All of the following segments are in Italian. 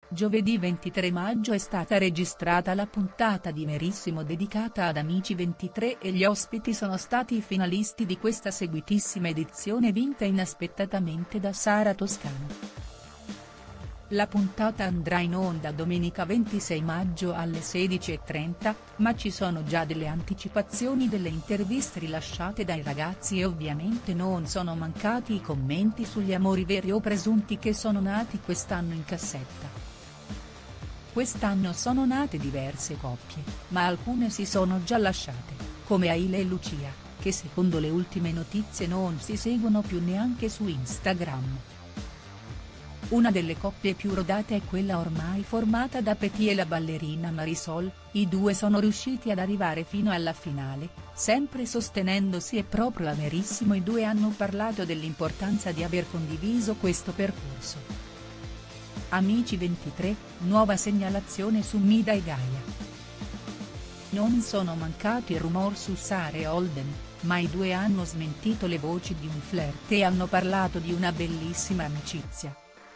Giovedì 23 maggio è stata registrata la puntata di Verissimo dedicata ad Amici 23 e gli ospiti sono stati i finalisti di questa seguitissima edizione vinta inaspettatamente da Sara Toscano. La puntata andrà in onda domenica 26 maggio alle 16:30, ma ci sono già delle anticipazioni delle interviste rilasciate dai ragazzi e ovviamente non sono mancati i commenti sugli amori veri o presunti che sono nati quest'anno in cassetta. Quest'anno sono nate diverse coppie, ma alcune si sono già lasciate, come Aile e Lucia, che secondo le ultime notizie non si seguono più neanche su Instagram. Una delle coppie più rodate è quella ormai formata da Petit e la ballerina Marisol, i due sono riusciti ad arrivare fino alla finale, sempre sostenendosi e proprio a Verissimo i due hanno parlato dell'importanza di aver condiviso questo percorso. Amici 23, nuova segnalazione su Mida e Gaia. Non sono mancati rumor su Sara e Holden, ma i due hanno smentito le voci di un flirt e hanno parlato di una bellissima amicizia.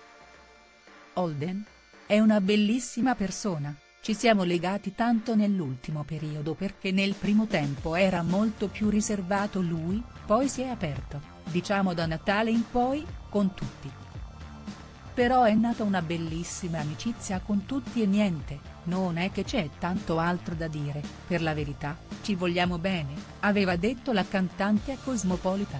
Holden? È una bellissima persona, ci siamo legati tanto nell'ultimo periodo perché nel primo tempo era molto più riservato lui, poi si è aperto, diciamo da Natale in poi, con tutti. Però è nata una bellissima amicizia con tutti e niente, non è che c'è tanto altro da dire, per la verità, ci vogliamo bene, aveva detto la cantante a Cosmopolitan.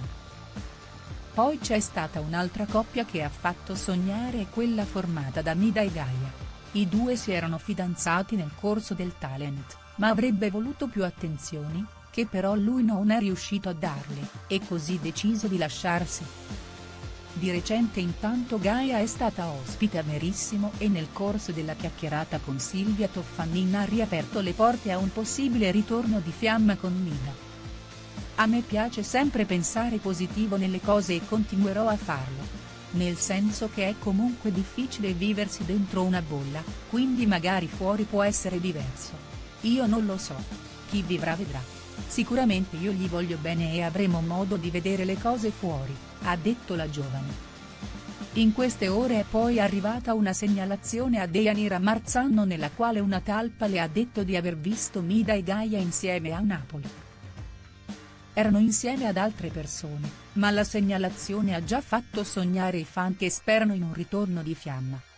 Poi c'è stata un'altra coppia che ha fatto sognare e quella formata da Mida e Gaia. I due si erano fidanzati nel corso del talent, ma avrebbe voluto più attenzioni, che però lui non è riuscito a darle, e così deciso di lasciarsi. Di recente intanto Gaia è stata ospite a Verissimo e nel corso della chiacchierata con Silvia Toffanin ha riaperto le porte a un possibile ritorno di fiamma con Mida. A me piace sempre pensare positivo nelle cose e continuerò a farlo. Nel senso che è comunque difficile viversi dentro una bolla, quindi magari fuori può essere diverso. Io non lo so. Chi vivrà vedrà. Sicuramente io gli voglio bene e avremo modo di vedere le cose fuori, ha detto la giovane. In queste ore è poi arrivata una segnalazione a Deianira Marzano nella quale una talpa le ha detto di aver visto Mida e Gaia insieme a Napoli. Erano insieme ad altre persone, ma la segnalazione ha già fatto sognare i fan che sperano in un ritorno di fiamma.